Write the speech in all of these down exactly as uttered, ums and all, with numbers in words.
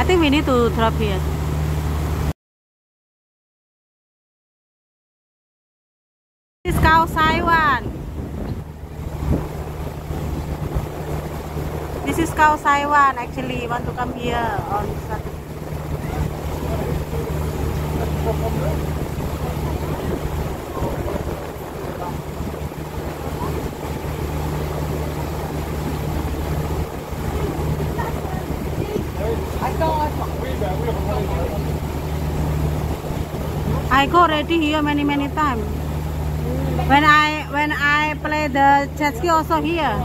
think we need to drop here. This is Khao Sai-Wan. This is Khao Sai-Wan. Actually, want to come here on Saturday. I go already here many many times. When I when I play the jet ski also here.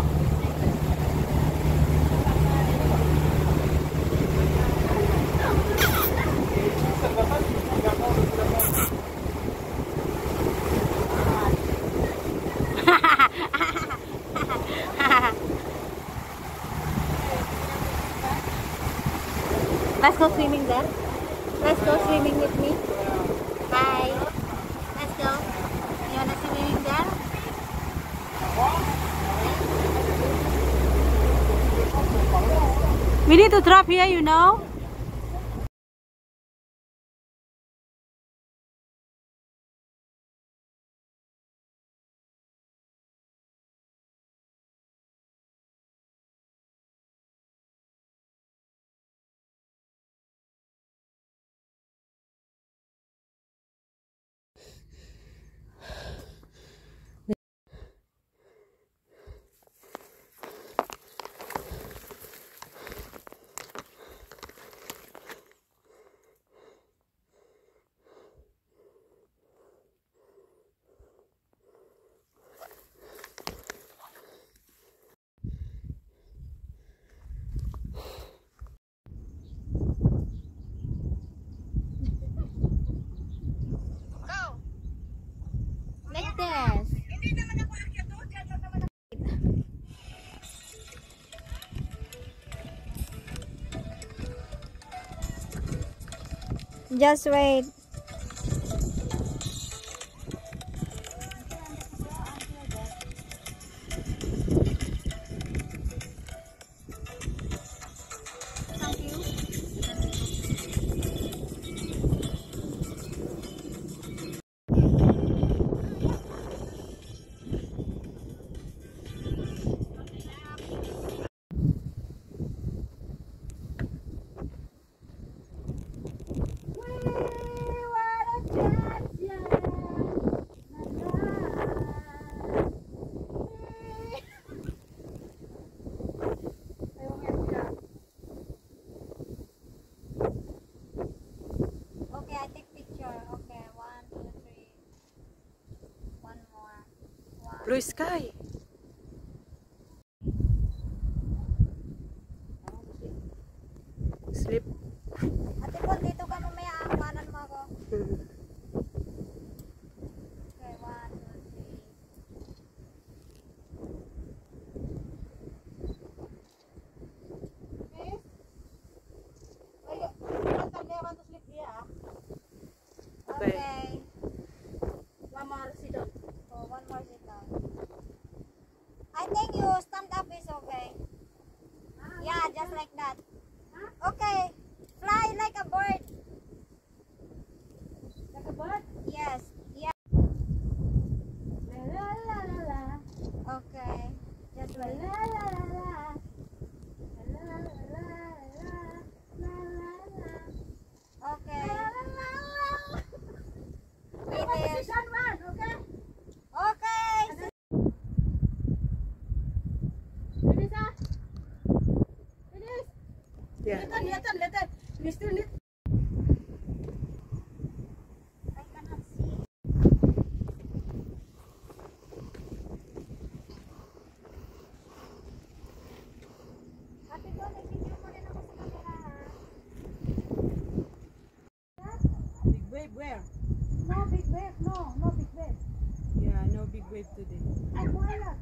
Let's go swimming there. Let's go swimming with me. Bye. Let's go. You wanna swimming there? We need to drop here, you know. Just wait. Blue sky. Sleep. Ate po, dito ka mamaya. Aanganan mo ako. Okay, one, two, three. Miss? Ay, I want to sleep here. Okay. Okay. One more sit down. Oh, one more sit down. I think you stand up is okay. Yeah, just like that. Okay. Fly like a bird. Like a bird? Yes. Yeah. La la la la la. Okay. Just La like la la la la. La la la la la. La la la. Okay. La la la la. It is. One, okay? Okay. Finish, ah? Finish. Yeah. Later, later, later. We still need. I cannot see. Ate ko, nag-video mo rin ako sa camera, ha? Big wave where? No big wave. No, no big wave. Yeah, no big wave today. I'm quiet.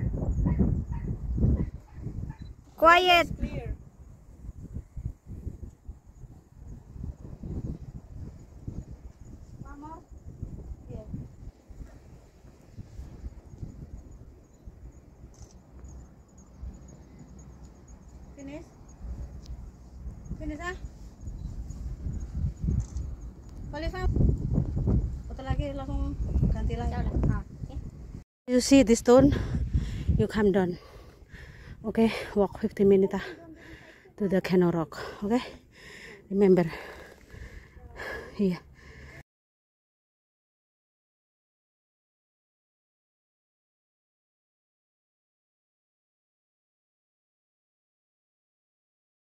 Quiet. It's clear. One more. Yeah. Finish. Finish, ah? Foto lagi langsung ganti lagi. You see this stone, you come down. Okay, walk fifteen minutes ah, to the Canoe Rock. Okay, remember. Iya.